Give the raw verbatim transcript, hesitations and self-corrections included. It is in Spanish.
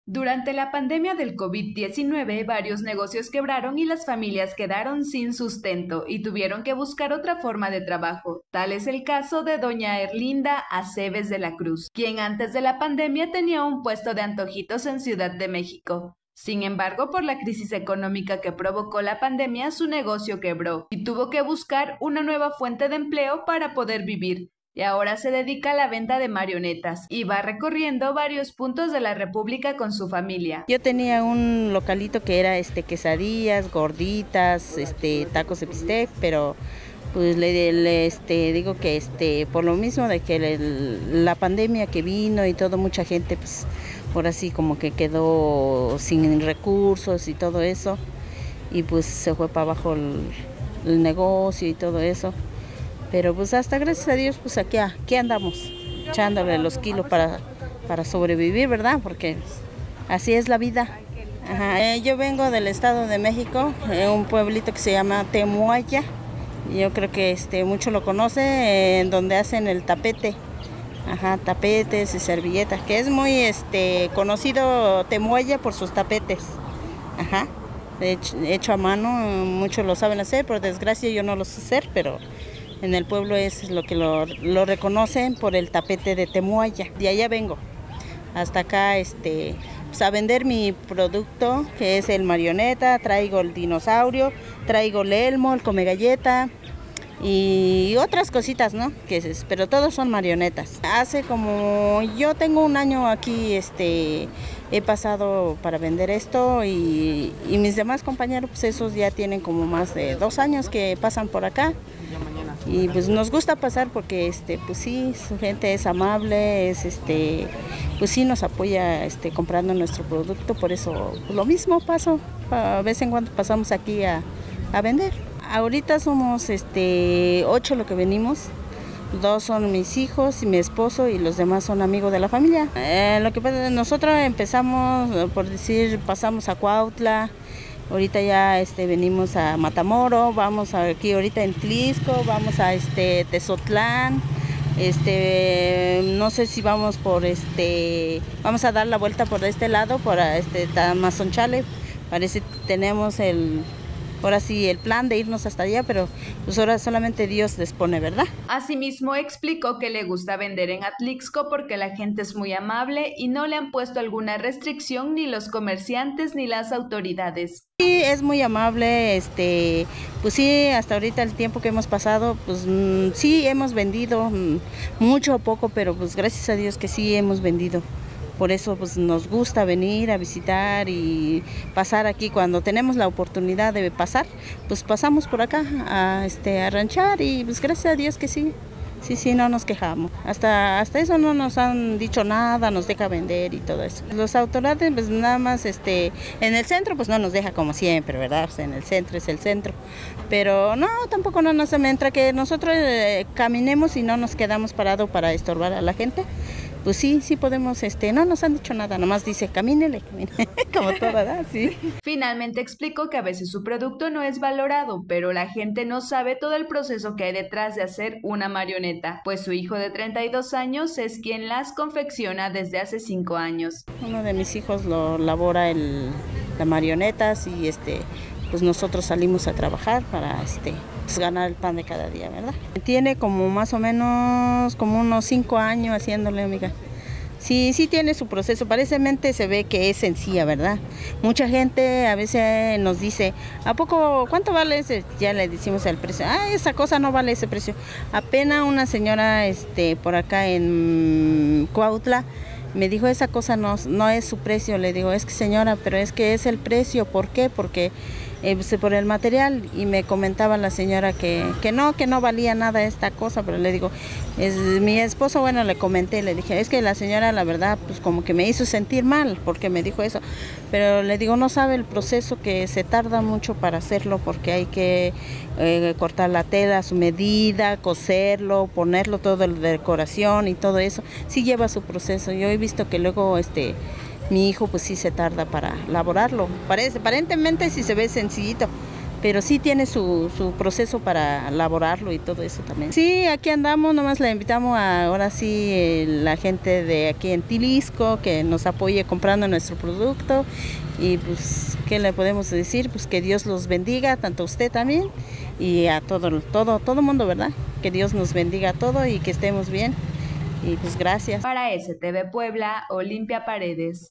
Durante la pandemia del COVID diecinueve, varios negocios quebraron y las familias quedaron sin sustento y tuvieron que buscar otra forma de trabajo. Tal es el caso de doña Erlinda Aceves de la Cruz, quien antes de la pandemia tenía un puesto de antojitos en Ciudad de México. Sin embargo, por la crisis económica que provocó la pandemia, su negocio quebró y tuvo que buscar una nueva fuente de empleo para poder vivir. Y ahora se dedica a la venta de marionetas y va recorriendo varios puntos de la República con su familia. Yo tenía un localito que era este quesadillas, gorditas, este tacos de bistec, pero pues le, le este digo que este por lo mismo de que el, la pandemia que vino y todo, mucha gente pues ahora sí como que quedó sin recursos y todo eso, y pues se fue para abajo el, el negocio y todo eso. Pero pues hasta gracias a Dios, pues aquí, aquí andamos, echándole los kilos para, para sobrevivir, ¿verdad? Porque así es la vida. Ajá. Eh, yo vengo del Estado de México, eh, un pueblito que se llama Temuaya. Yo creo que este, mucho lo conoce, eh, en donde hacen el tapete. Ajá, tapetes y servilletas, que es muy este, conocido Temuaya por sus tapetes. Ajá. Hecho, hecho a mano, muchos lo saben hacer, por desgracia yo no lo sé hacer, pero en el pueblo es lo que lo, lo reconocen por el tapete de Temuaya. De allá vengo, hasta acá este, pues a vender mi producto, que es el marioneta. Traigo el dinosaurio, traigo el elmo, el come galleta y otras cositas, ¿no? Que es, pero todos son marionetas. Hace como, yo tengo un año aquí, este, he pasado para vender esto, y, y mis demás compañeros, pues esos ya tienen como más de dos años que pasan por acá. Y pues nos gusta pasar porque este pues sí, su gente es amable, es este pues sí nos apoya este comprando nuestro producto, por eso pues, lo mismo paso, a vez en cuando pasamos aquí a, a vender. Ahorita somos este ocho lo que venimos. Dos son mis hijos y mi esposo, y los demás son amigos de la familia. Eh, lo que pasa, nosotros empezamos, por decir, pasamos a Cuautla. Ahorita ya este, venimos a Matamoros, vamos aquí ahorita en Tlisco, vamos a este, Tezotlán, este, no sé si vamos por este, vamos a dar la vuelta por este lado, por este, Tamazunchale. Parece que tenemos el, ahora sí, el plan de irnos hasta allá, pero pues ahora solamente Dios dispone, ¿verdad? Asimismo explicó que le gusta vender en Atlixco porque la gente es muy amable y no le han puesto alguna restricción ni los comerciantes ni las autoridades. Sí, es muy amable, este, pues sí, hasta ahorita el tiempo que hemos pasado, pues mmm, sí hemos vendido, mmm, mucho o poco, pero pues gracias a Dios que sí hemos vendido. Por eso pues nos gusta venir a visitar y pasar aquí cuando tenemos la oportunidad de pasar, pues pasamos por acá a, este, a ranchar, y pues gracias a Dios que sí, sí, sí, no nos quejamos. Hasta, hasta eso no nos han dicho nada, nos deja vender y todo eso. Los autoridades pues nada más este, en el centro pues no nos deja como siempre, ¿verdad? O sea, en el centro es el centro, pero no, tampoco no nos entra que nosotros eh, caminemos y no nos quedamos parados para estorbar a la gente. Pues sí, sí podemos, este, no nos han dicho nada, nomás dice camínele, camínele, como todo, ¿verdad? Sí. Finalmente explicó que a veces su producto no es valorado, pero la gente no sabe todo el proceso que hay detrás de hacer una marioneta, pues su hijo de treinta y dos años es quien las confecciona desde hace cinco años. Uno de mis hijos lo labora el, las marionetas, y este, pues nosotros salimos a trabajar para este, pues ganar el pan de cada día, ¿verdad? Tiene como más o menos como unos cinco años haciéndole, amiga. Sí, sí tiene su proceso, parecemente se ve que es sencilla, ¿verdad? Mucha gente a veces nos dice, ¿a poco cuánto vale ese? Ya le decimos el precio, ah, esa cosa no vale ese precio. Apenas una señora este, por acá en Cuautla me dijo, esa cosa no, no es su precio. Le digo, es que señora, pero es que es el precio. ¿Por qué? Porque eh, pues, por el material. Y me comentaba la señora que, que no, que no valía nada esta cosa, pero le digo, es mi esposo, bueno, le comenté, le dije, es que la señora la verdad pues como que me hizo sentir mal porque me dijo eso, pero le digo, no sabe el proceso que se tarda mucho para hacerlo, porque hay que eh, cortar la tela a su medida, coserlo, ponerlo todo de decoración y todo eso, sí lleva su proceso. Yo he visto que luego este mi hijo pues sí se tarda para elaborarlo, parece, aparentemente sí se ve sencillito, pero sí tiene su, su proceso para elaborarlo y todo eso también. Sí, aquí andamos, nomás la invitamos a, ahora sí, eh, la gente de aquí en Tilisco, que nos apoye comprando nuestro producto, y pues, ¿qué le podemos decir? Pues que Dios los bendiga, tanto a usted también, y a todo, todo, todo mundo, ¿verdad? Que Dios nos bendiga a todo y que estemos bien, y pues gracias. Para S T V Puebla, Olimpia Paredes.